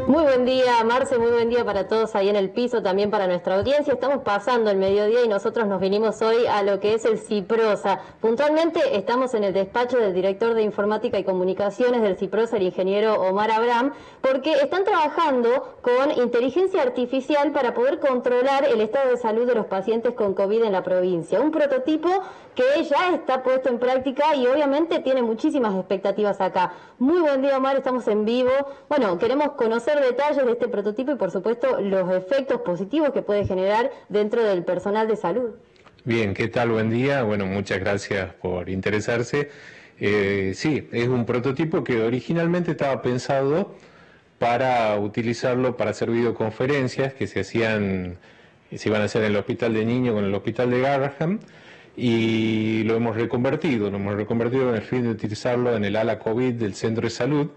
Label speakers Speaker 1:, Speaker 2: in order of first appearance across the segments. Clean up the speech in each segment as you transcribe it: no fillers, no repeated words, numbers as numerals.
Speaker 1: Muy buen día, Marce, muy buen día para todos ahí en el piso, también para nuestra audiencia. Estamos pasando el mediodía y nosotros nos vinimos hoy a lo que es el CIPROSA. Puntualmente estamos en el despacho del director de Informática y Comunicaciones del CIPROSA, el ingeniero Omar Abraham, porque están trabajando con inteligencia artificial para poder controlar el estado de salud de los pacientes con COVID en la provincia. Un prototipo que ya está puesto en práctica y obviamente tiene muchísimas expectativas acá. Muy buen día, Omar, estamos en vivo. Bueno, queremos conocer detalles de este prototipo y por supuesto los efectos positivos que puede generar dentro del personal de salud.
Speaker 2: Bien, ¿qué tal? Buen día. Bueno, muchas gracias por interesarse. Sí, es un prototipo que originalmente estaba pensado para utilizarlo para hacer videoconferencias que se iban a hacer en el Hospital de Niños con el Hospital de Garrahan, y lo hemos reconvertido con el fin de utilizarlo en el ala COVID del centro de salud.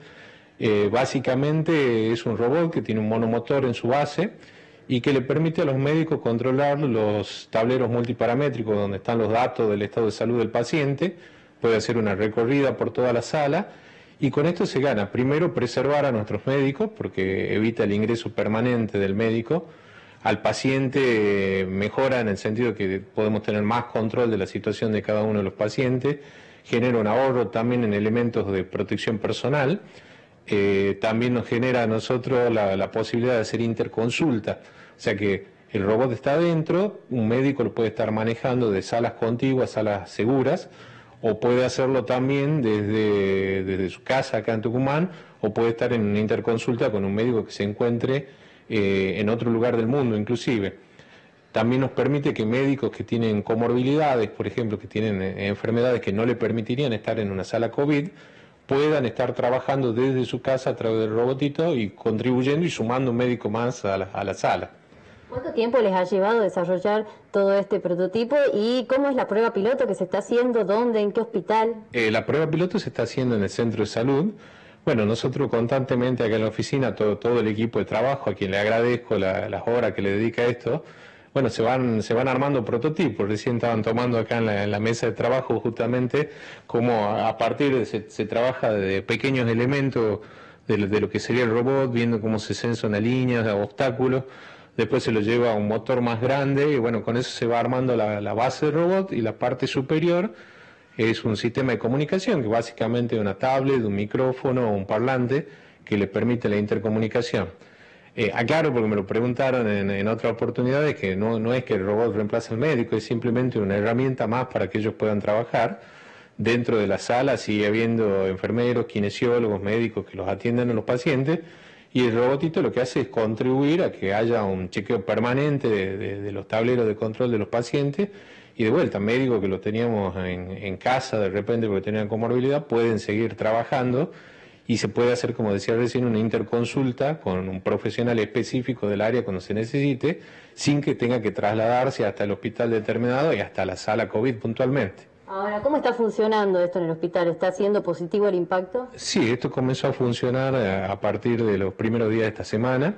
Speaker 2: Básicamente es un robot que tiene un monomotor en su base y que le permite a los médicos controlar los tableros multiparamétricos donde están los datos del estado de salud del paciente. Puede hacer una recorrida por toda la sala y con esto se gana, primero, preservar a nuestros médicos porque evita el ingreso permanente del médico. Al paciente mejora en el sentido que podemos tener más control de la situación de cada uno de los pacientes, genera un ahorro también en elementos de protección personal. También nos genera a nosotros la posibilidad de hacer interconsulta, o sea que el robot está adentro, un médico lo puede estar manejando de salas contiguas, salas seguras, o puede hacerlo también desde su casa acá en Tucumán, o puede estar en una interconsulta con un médico que se encuentre en otro lugar del mundo inclusive. También nos permite que médicos que tienen comorbilidades, por ejemplo, que tienen enfermedades que no le permitirían estar en una sala COVID, puedan estar trabajando desde su casa a través del robotito y contribuyendo y sumando un médico más a la sala.
Speaker 1: ¿Cuánto tiempo les ha llevado desarrollar todo este prototipo y cómo es la prueba piloto que se está haciendo? ¿Dónde? ¿En qué hospital?
Speaker 2: La prueba piloto se está haciendo en el centro de salud. Bueno, nosotros constantemente acá en la oficina, todo el equipo de trabajo, a quien le agradezco las horas que le dedica a esto, bueno, se van armando prototipos. Recién estaban tomando acá en la mesa de trabajo justamente cómo a partir de se trabaja de pequeños elementos de lo que sería el robot, viendo cómo se censa una línea, obstáculos, después se lo lleva a un motor más grande y bueno, con eso se va armando la base del robot y la parte superior es un sistema de comunicación que básicamente es una tablet, un micrófono o un parlante que le permite la intercomunicación. Aclaro, porque me lo preguntaron en otras oportunidades, que no es que el robot reemplace al médico, es simplemente una herramienta más para que ellos puedan trabajar. Dentro de la sala sigue habiendo enfermeros, kinesiólogos, médicos que los atienden a los pacientes, y el robotito lo que hace es contribuir a que haya un chequeo permanente de los tableros de control de los pacientes, y de vuelta, médicos que los teníamos en casa de repente porque tenían comorbilidad, pueden seguir trabajando y se puede hacer, como decía recién, una interconsulta con un profesional específico del área cuando se necesite, sin que tenga que trasladarse hasta el hospital determinado y hasta la sala COVID puntualmente.
Speaker 1: Ahora, ¿cómo está funcionando esto en el hospital? ¿Está siendo positivo el impacto?
Speaker 2: Sí, esto comenzó a funcionar a partir de los primeros días de esta semana.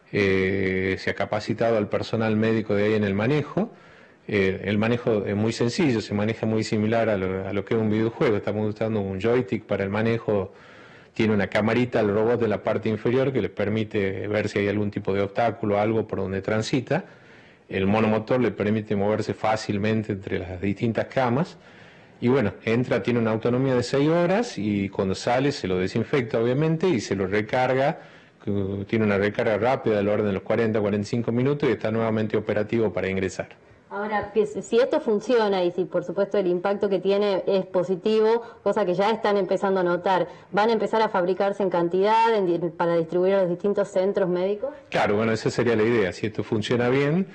Speaker 2: Se ha capacitado al personal médico de ahí en el manejo. El manejo es muy sencillo, se maneja muy similar a lo que es un videojuego. Estamos usando un joystick para el manejo, tiene una camarita al robot en la parte inferior que le permite ver si hay algún tipo de obstáculo, algo por donde transita. El monomotor le permite moverse fácilmente entre las distintas camas. Y bueno, entra, tiene una autonomía de 6 horas y cuando sale se lo desinfecta obviamente y se lo recarga. Tiene una recarga rápida del orden de los 40-45 minutos y está nuevamente operativo para ingresar.
Speaker 1: Ahora, si esto funciona y si por supuesto el impacto que tiene es positivo, cosa que ya están empezando a notar, ¿van a empezar a fabricarse en cantidad para distribuir a los distintos centros médicos?
Speaker 2: Claro, bueno, esa sería la idea. Si esto funciona bien,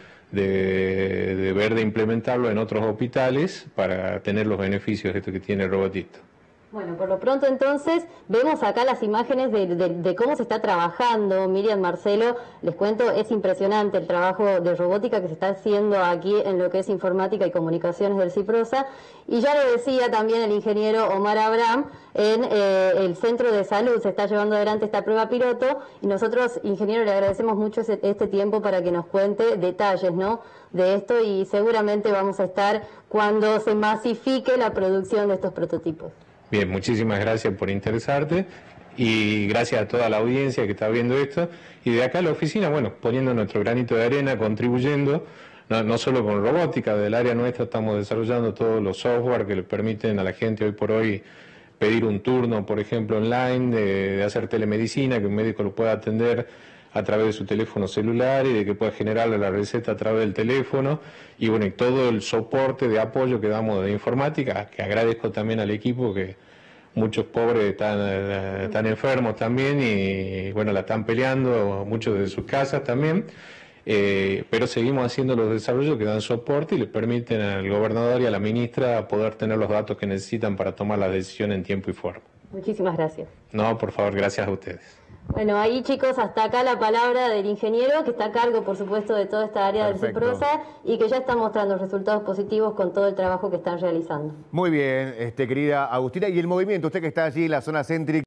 Speaker 2: de ver de implementarlo en otros hospitales para tener los beneficios de esto que tiene el robotito.
Speaker 1: Bueno, por lo pronto entonces vemos acá las imágenes de cómo se está trabajando. Miriam, Marcelo, les cuento, es impresionante el trabajo de robótica que se está haciendo aquí en lo que es informática y comunicaciones del CIPROSA. Y ya lo decía también el ingeniero Omar Abraham, en el centro de salud se está llevando adelante esta prueba piloto y nosotros, ingeniero, le agradecemos mucho este tiempo para que nos cuente detalles, ¿no?, de esto y seguramente vamos a estar cuando se masifique la producción de estos prototipos.
Speaker 2: Bien, muchísimas gracias por interesarte y gracias a toda la audiencia que está viendo esto, y de acá a la oficina, bueno, poniendo nuestro granito de arena, contribuyendo, no solo con robótica, del área nuestra estamos desarrollando todos los software que le permiten a la gente hoy por hoy pedir un turno, por ejemplo, online, de hacer telemedicina, que un médico lo pueda atender a través de su teléfono celular y de que pueda generarle la receta a través del teléfono, y bueno, y todo el soporte de apoyo que damos de informática, que agradezco también al equipo, que muchos pobres están enfermos también y bueno, la están peleando, muchos de sus casas también, pero seguimos haciendo los desarrollos que dan soporte y le permiten al gobernador y a la ministra poder tener los datos que necesitan para tomar la decisión en tiempo y forma.
Speaker 1: Muchísimas gracias.
Speaker 2: No, por favor, gracias a ustedes.
Speaker 1: Bueno, ahí chicos, hasta acá la palabra del ingeniero que está a cargo, por supuesto, de toda esta área del CIPROSA y que ya está mostrando resultados positivos con todo el trabajo que están realizando.
Speaker 3: Muy bien, querida Agustina. Y el movimiento, usted que está allí en la zona céntrica.